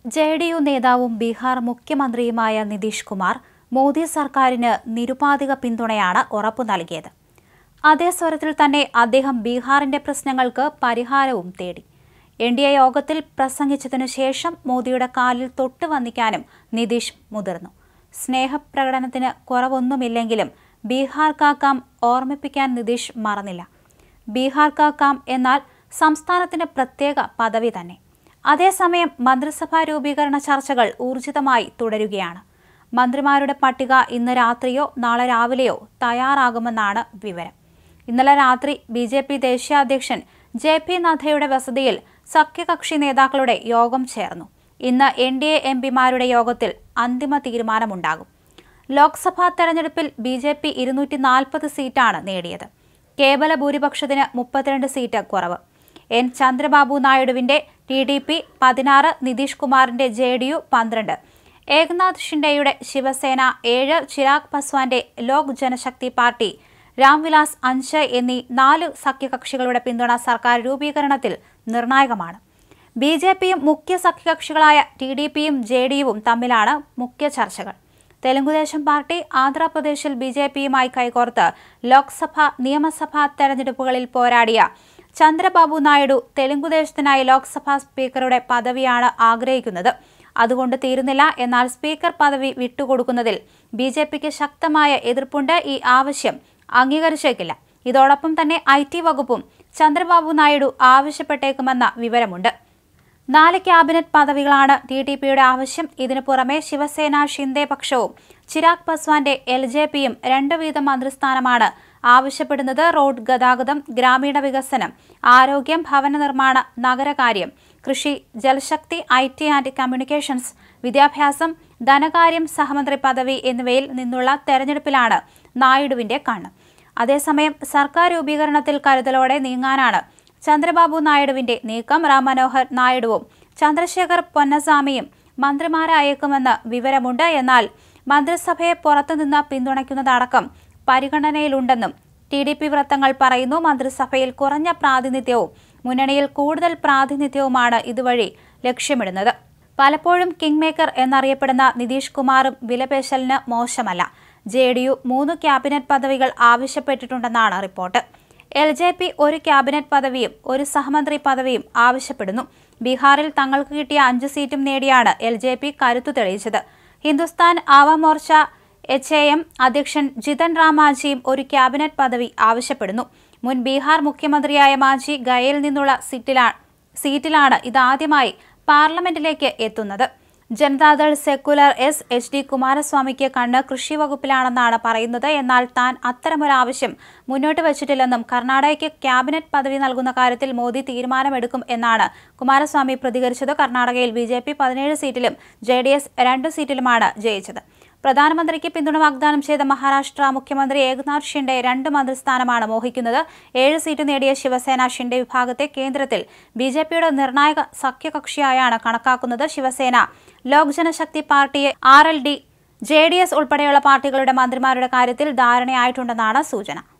JDU നേതാവും ബീഹാർ മുഖ്യമന്ത്രിയുമായ നിതീഷ് കുമാർ മോദി സർക്കാരിന് നിരുപാധിക പിന്തുണയാണ് ഉറപ്പു നൽകിയത്. അതേ സ്വരത്തിൽ തന്നെ അദ്ദേഹം ബീഹാറിന്റെ പ്രശ്നങ്ങൾക്ക് പരിഹാരവും തേടി. NDA യോഗത്തിൽ പ്രസംഗിച്ചതിനു ശേഷം മോദിയുടെ കാലിൽ തൊട്ടു വന്ദിക്കാനും നിതീഷ് മുതിർന്നു. സ്നേഹപ്രകടനത്തിന് കുറവൊന്നുമില്ലെങ്കിലും ബീഹാർ കാ കാം ഓർമ്മിപ്പിക്കാൻ നിതീഷ് മറന്നില്ല. ബീഹാർ കാ കാം എന്നാൽ സംസ്ഥാനത്തിന് പ്രത്യേക പദവി തന്നെ. അതേസമയം മന്ത്രിസഭാ രൂപീകരണ ചർച്ചകൾ ഊർജിതമായി തുടരുകയാണ്. മന്ത്രിമാരുടെ പട്ടിക ഇന്ന് രാത്രിയോ നാളെ രാവിലെയോ തയ്യാറാകുമെന്നാണ് വിവരം. ഇന്നലെ രാത്രി BJP ദേശീയ അധ്യക്ഷൻ JP നദ്ദയുടെ വസതിയിൽ സഖ്യകക്ഷി നേതാക്കളുടെ യോഗം ചേർന്നു. ഇന്ന് NDA MPമാരുടെ യോഗത്തിൽ അന്തിമ തീരുമാനമുണ്ടാകും. ലോക്സഭാ തെരഞ്ഞെടുപ്പിൽ BJP 240 സീറ്റാണ് നേടിയത്. കേവല ഭൂരിപക്ഷത്തിന് 32 സീറ്റ് കുറവ്. N. ചന്ദ്രബാബു നായിഡുവിന്റെ TDP 16, നിതീഷ് കുമാറിന്റെ JDU 12, ഏകനാഥ് ഷിൻഡെയുടെ ശിവസേന 7, ചിരാഗ് പസ്വാന്റെ ലോക് ജനശക്തി പാർട്ടി രാംവിലാസ് 5 എന്നീ 4 സഖ്യകക്ഷികളുടെ പിന്തുണ സർക്കാർ രൂപീകരണത്തിൽ നിർണായകമാണ്. BJPയും മുഖ്യ സഖ്യകക്ഷികളായ TDPയും JDUവും തമ്മിലാണ് മുഖ്യ ചർച്ചകൾ. തെലുങ്കുദേശം പാർട്ടി ആന്ധ്രാപ്രദേശിൽ BJPയുമായി കൈകോർത്ത് ലോക്സഭ, നിയമസഭാ തെരഞ്ഞെടുപ്പുകളിൽ പോരാടിയ ചന്ദ്രബാബു നായിഡു തെലുങ്കുദേശത്തിനായി ലോക്സഭാ സ്പീക്കറുടെ പദവിയാണ് ആഗ്രഹിക്കുന്നത്. അതുകൊണ്ട് തീരുന്നില്ല. എന്നാൽ സ്പീക്കർ പദവി വിട്ടുകൊടുക്കുന്നതിൽ BJPക്ക് ശക്തമായ എതിർപ്പുണ്ട്. ഈ ആവശ്യം അംഗീകരിച്ചേക്കില്ല. ഇതോടൊപ്പം തന്നെ IT വകുപ്പും ചന്ദ്രബാബു നായിഡു ആവശ്യപ്പെട്ടേക്കുമെന്ന വിവരമുണ്ട്. 4 ക്യാബിനറ്റ് പദവികളാണ് TDPയുടെ ആവശ്യം. ഇതിനു പുറമെ ശിവസേന, ഷിൻഡെ പക്ഷവും ചിരാഗ് പസ്വാന്റെ LJPയും 2 വീതം മന്ത്രിസ്ഥാനമാണ് ആവശ്യപ്പെടുന്നത്. റോഡ് ഗതാഗതം, ഗ്രാമീണ വികസനം, ആരോഗ്യം, ഭവന നിർമ്മാണ, നഗരകാര്യം, കൃഷി, ജലശക്തി, IT ആൻഡ് കമ്മ്യൂണിക്കേഷൻസ്, വിദ്യാഭ്യാസം, ധനകാര്യം, സഹമന്ത്രി പദവി എന്നിവയിൽ നിന്നുള്ള തെരഞ്ഞെടുപ്പിലാണ് നായിഡുവിന്റെ കണ്ണ്. അതേസമയം സർക്കാർ രൂപീകരണത്തിൽ കരുതലോടെ നീങ്ങാനാണ് ചന്ദ്രബാബു നായിഡുവിന്റെ നീക്കം. റാം മനോഹർ നായിഡുവും ചന്ദ്രശേഖർ പൊന്നസ്വാമിയും മന്ത്രിമാരായേക്കുമെന്ന് വിവരമുണ്ട്. എന്നാൽ മന്ത്രിസഭയെ പുറത്തുനിന്ന് പിന്തുണയ്ക്കുന്നതടക്കം പരിഗണനയിലുണ്ടെന്നും TDP വൃത്തങ്ങൾ പറയുന്നു. മന്ത്രിസഭയിൽ കുറഞ്ഞ പ്രാതിനിധ്യവും മുന്നണിയിൽ കൂടുതൽ പ്രാതിനിധ്യവുമാണ് ഇതുവഴി ലക്ഷ്യമിടുന്നത്. പലപ്പോഴും കിങ് മേക്കർ എന്നറിയപ്പെടുന്ന നിതീഷ് കുമാറും വിലപേശലിന് മോശമല്ല. JDU 3 ക്യാബിനറ്റ് പദവികൾ ആവശ്യപ്പെട്ടിട്ടുണ്ടെന്നാണ് റിപ്പോർട്ട്. LJP 1 ക്യാബിനറ്റ് പദവിയും 1 സഹമന്ത്രി പദവിയും ആവശ്യപ്പെടുന്നു. ബീഹാറിൽ തങ്ങൾക്ക് കിട്ടിയ 5 സീറ്റും നേടിയാണ് LJP കരുത്തു തെളിയിച്ചത്. ഹിന്ദുസ്ഥാൻ ആവാം മോർച്ച HAM അധ്യക്ഷൻ ജിതൻ റാം മാഞ്ചിയും 1 ക്യാബിനറ്റ് പദവി ആവശ്യപ്പെടുന്നു. മുൻ ബീഹാർ മുഖ്യമന്ത്രിയായ മാഞ്ചി ഗയയിൽ നിന്നുള്ള സീറ്റിലാണ് ഇതാദ്യമായി പാർലമെന്റിലേക്ക് എത്തുന്നത്. ജനതാദൾ സെക്കുലർ HD കുമാരസ്വാമിക്ക് കണ്ണ് കൃഷി വകുപ്പിലാണെന്നാണ് പറയുന്നത്. എന്നാൽ താൻ അത്തരമൊരാവശ്യം മുന്നോട്ട് വച്ചിട്ടില്ലെന്നും കർണാടകയ്ക്ക് ക്യാബിനറ്റ് പദവി നൽകുന്ന കാര്യത്തിൽ മോദി തീരുമാനമെടുക്കും എന്നാണ് കുമാരസ്വാമി പ്രതികരിച്ചത്. കർണാടകയിൽ BJP 17 സീറ്റിലും JDS 2 സീറ്റിലുമാണ് ജയിച്ചത്. പ്രധാനമന്ത്രിക്ക് പിന്തുണ വാഗ്ദാനം ചെയ്ത മഹാരാഷ്ട്ര മുഖ്യമന്ത്രി ഏകനാഥ് ഷിൻഡെ 2 മന്ത്രിസ്ഥാനമാണ് മോഹിക്കുന്നത്. 7 സീറ്റ് നേടിയ ശിവസേന ഷിൻഡെ വിഭാഗത്തെ കേന്ദ്രത്തിൽ BJPയുടെ നിർണായക സഖ്യകക്ഷിയായാണ് കണക്കാക്കുന്നത്. Shiv Sena, Lok Janshakti party, RLD, JDS ഉൾപ്പെടെയുള്ള പാർട്ടികളുടെ മന്ത്രിമാരുടെ കാര്യത്തിൽ ധാരണയായിട്ടുണ്ടെന്നാണ് സൂചന.